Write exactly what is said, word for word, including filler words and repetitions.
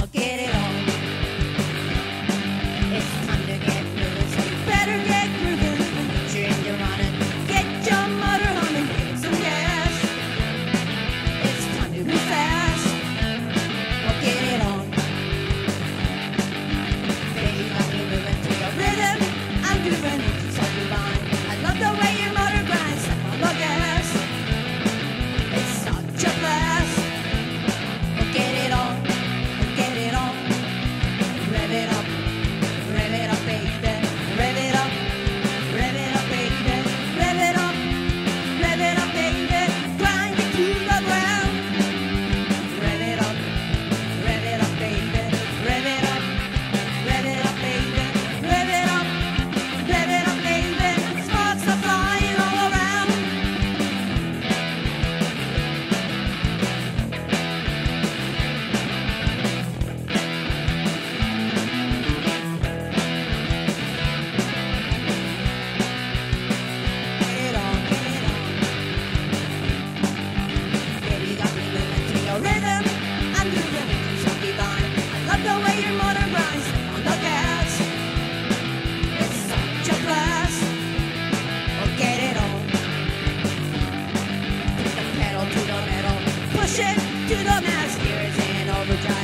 get it on. It's time to get moving, so you better get grooving. Get your engine running, get your motor humming, give it some gas. It's time to move fast. Well, get it on. Baby, got me moving to your rhythm. I'm grooving, it's so divine. I love the way your motor grinds. Step on the gas. It's such a blast. Well, get it on. Get it on. Rev it up. Rev it up, baby. Rev it up. Rev it up, baby. Rev it up. Rev it up, baby. Grind it to the ground. Rev it up. Rev it up, baby. Rev it up. Rev it up, baby. Rev it up. Rev it up, baby. Sparks are flying all around. Get it on, get it on. Baby, got me moving to your rhythm. I'm moving into so divine. I love the way your motor grinds on the gas. It's such a blast. Well, get it on. Put the pedal to the metal. Push it to the max. Gears in overdrive.